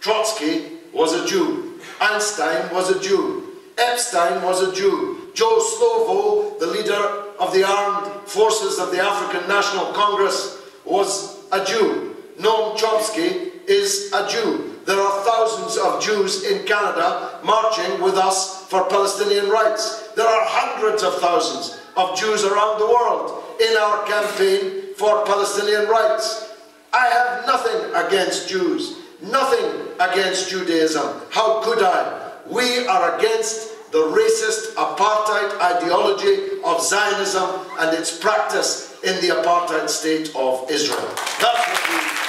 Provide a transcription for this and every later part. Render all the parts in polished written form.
Trotsky was a Jew. Einstein was a Jew. Epstein was a Jew. Joe Slovo, the leader of the armed forces of the African National Congress, was a Jew. Noam Chomsky is a Jew. There are thousands of Jews in Canada marching with us for Palestinian rights. There are hundreds of thousands of Jews around the world in our campaign for Palestinian rights. I have nothing against Jews, nothing against Judaism. How could I? We are against the racist apartheid ideology of Zionism and its practice in the apartheid state of Israel. That's what we are against.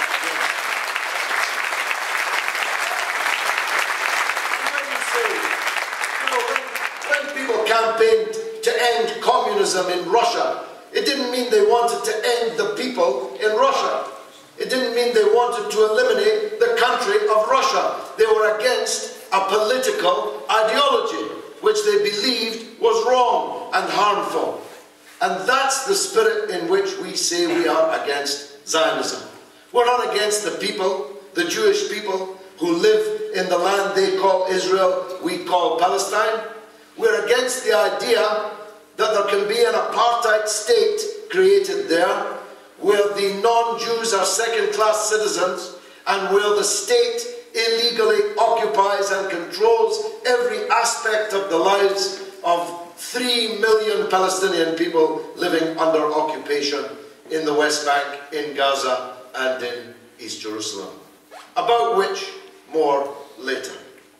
When people campaigned to end communism in Russia, it didn't mean they wanted to end the people in Russia. It didn't mean they wanted to eliminate the country of Russia. They were against a political ideology which they believed was wrong and harmful. And that's the spirit in which we say we are against Zionism. We're not against the people, the Jewish people, who live in the land they call Israel, we call Palestine. We're against the idea that there can be an apartheid state created there, where the non-Jews are second-class citizens and where the state illegally occupies and controls every aspect of the lives of 3 million Palestinian people living under occupation in the West Bank, in Gaza and in East Jerusalem. About which, more later.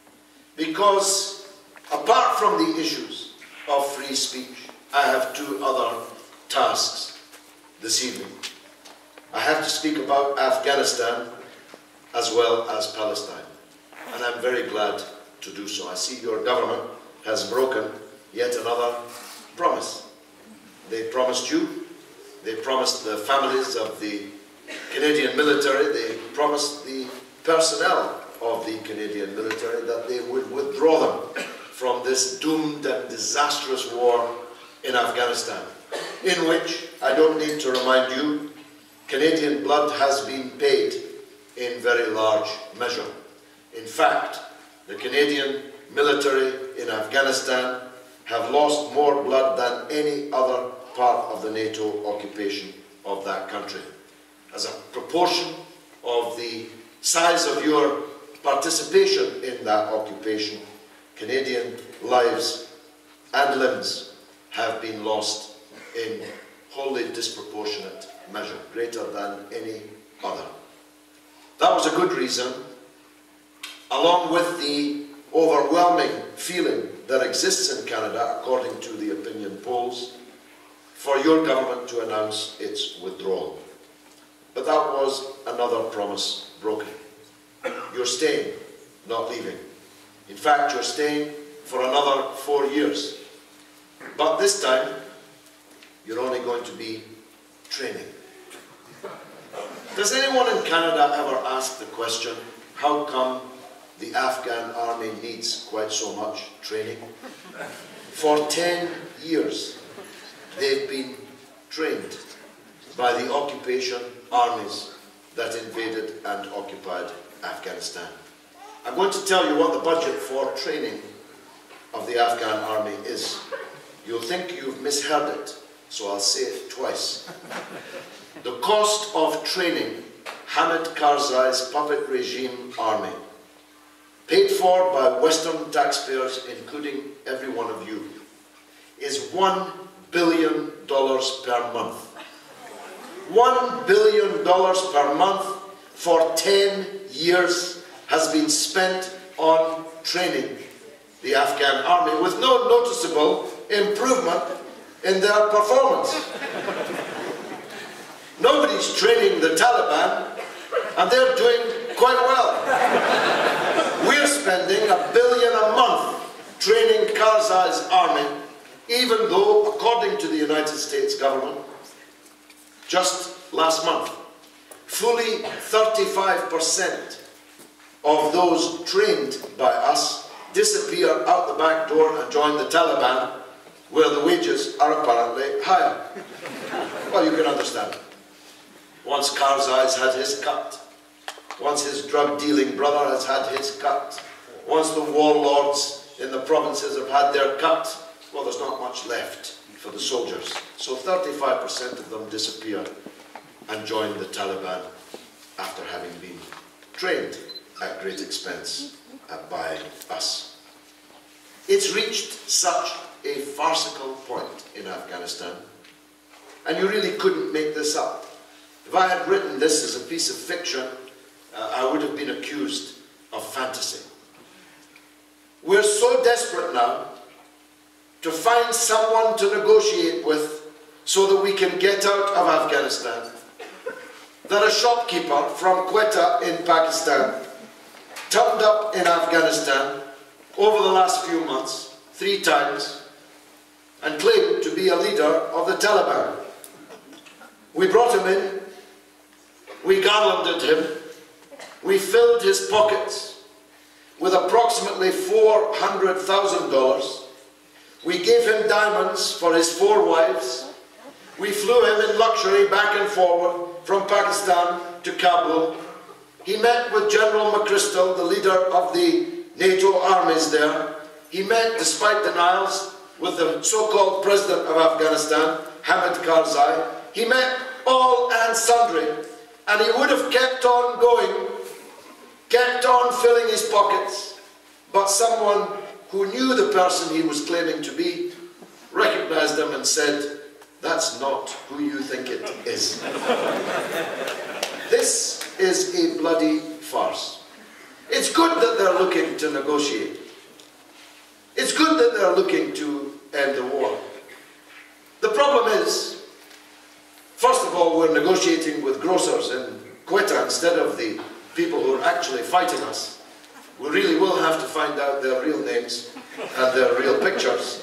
Because apart from the issues of free speech, I have two other tasks this evening. I have to speak about Afghanistan as well as Palestine, and I'm very glad to do so. I see your government has broken yet another promise. They promised you, they promised the families of the Canadian military, they promised the personnel of the Canadian military that they would withdraw them from this doomed and disastrous war in Afghanistan, in which, I don't need to remind you, Canadian blood has been paid in very large measure. In fact, the Canadian military in Afghanistan have lost more blood than any other part of the NATO occupation of that country. As a proportion of the size of your participation in that occupation, Canadian lives and limbs have been lost in wholly disproportionate measure, greater than any other. That was a good reason, along with the overwhelming feeling that exists in Canada, according to the opinion polls, for your government to announce its withdrawal. But that was another promise broken. You're staying, not leaving. In fact, you're staying for another 4 years. But this time, you're only going to be training. Does anyone in Canada ever ask the question, how come the Afghan army needs quite so much training? For 10 years, they've been trained by the occupation armies that invaded and occupied Afghanistan. I'm going to tell you what the budget for training of the Afghan army is. You'll think you've misheard it, so I'll say it twice. The cost of training Hamid Karzai's puppet regime army, paid for by Western taxpayers, including every one of you, is $1 billion per month. $1 billion per month for 10 years has been spent on training the Afghan army with no noticeable improvement in their performance. Nobody's training the Taliban, and they're doing quite well. We're spending $1 billion a month training Karzai's army, even though, according to the United States government, just last month, fully 35% of those trained by us disappear out the back door and join the Taliban, where the wages are apparently higher. Well, you can understand. Once Karzai's had his cut, once his drug-dealing brother has had his cut, once the warlords in the provinces have had their cut, well, there's not much left for the soldiers. So 35% of them disappear and join the Taliban after having been trained at great expense by us. It's reached such a farcical point in Afghanistan, and you really couldn't make this up. If I had written this as a piece of fiction, I would have been accused of fantasy. We're so desperate now to find someone to negotiate with so that we can get out of Afghanistan, that a shopkeeper from Quetta in Pakistan turned up in Afghanistan over the last few months 3 times and claimed to be a leader of the Taliban. We brought him in, we garlanded him, we filled his pockets with approximately $400,000. We gave him diamonds for his 4 wives. We flew him in luxury back and forward from Pakistan to Kabul. He met with General McChrystal, the leader of the NATO armies there. He met, despite denials, with the so-called president of Afghanistan, Hamid Karzai. He met all and sundry, and he would have kept on going, kept on filling his pockets, but someone who knew the person he was claiming to be recognized him and said, "That's not who you think it is." This is a bloody farce. It's good that they're looking to negotiate. It's good that they're looking to end the war. The problem is, first of all, we're negotiating with grocers in Quetta instead of the people who are actually fighting us. We really will have to find out their real names and their real pictures.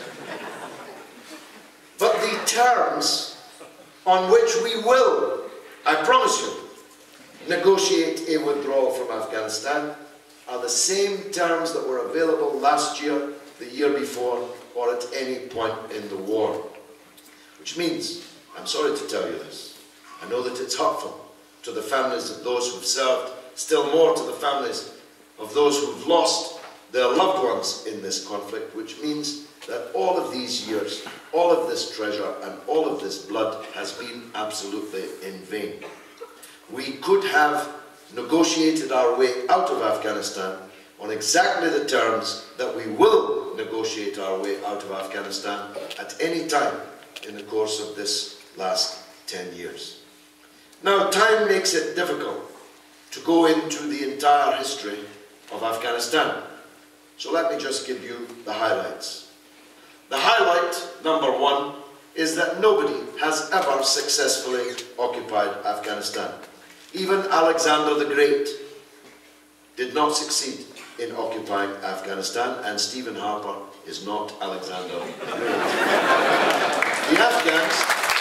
But the terms on which we will, I promise you, negotiate a withdrawal from Afghanistan are the same terms that were available last year, the year before, or at any point in the war. Which means, I'm sorry to tell you this, I know that it's hurtful to the families of those who've served, still more to the families of those who've lost their loved ones in this conflict, which means that all of these years, all of this treasure, and all of this blood has been absolutely in vain. We could have negotiated our way out of Afghanistan on exactly the terms that we will negotiate our way out of Afghanistan at any time in the course of this last 10 years. Now, time makes it difficult to go into the entire history of Afghanistan. So let me just give you the highlights. The highlight, number 1, is that nobody has ever successfully occupied Afghanistan. Even Alexander the Great did not succeed in occupying Afghanistan, and Stephen Harper is not Alexander the Great. The Afghans,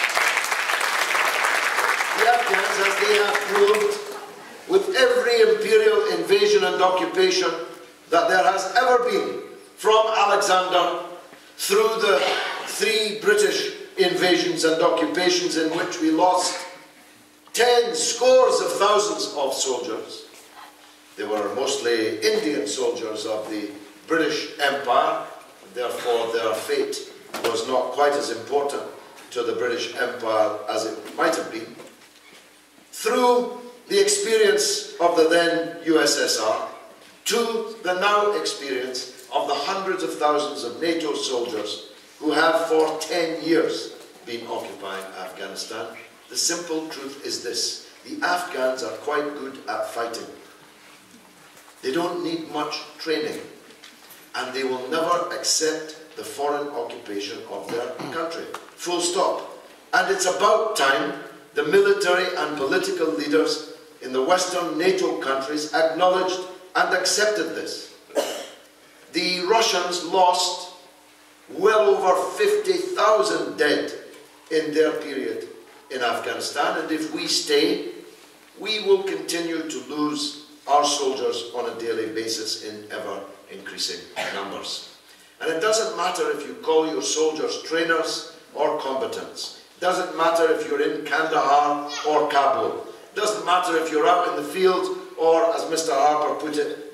as they have proved with every imperial invasion and occupation that there has ever been, from Alexander through the 3 British invasions and occupations in which we lost scores of thousands of soldiers. They were mostly Indian soldiers of the British Empire, therefore their fate was not quite as important to the British Empire as it might have been. Through the experience of the then USSR, to the now experience of the hundreds of thousands of NATO soldiers who have for 10 years been occupying Afghanistan, the simple truth is this: the Afghans are quite good at fighting. They don't need much training, and they will never accept the foreign occupation of their country. Full stop. And it's about time the military and political leaders in the Western NATO countries acknowledged and accepted this. The Russians lost well over 50,000 dead in their period in Afghanistan, and if we stay, we will continue to lose our soldiers on a daily basis in ever-increasing numbers. And it doesn't matter if you call your soldiers trainers or combatants. It doesn't matter if you're in Kandahar or Kabul. It doesn't matter if you're out in the field or as Mr. Harper put it,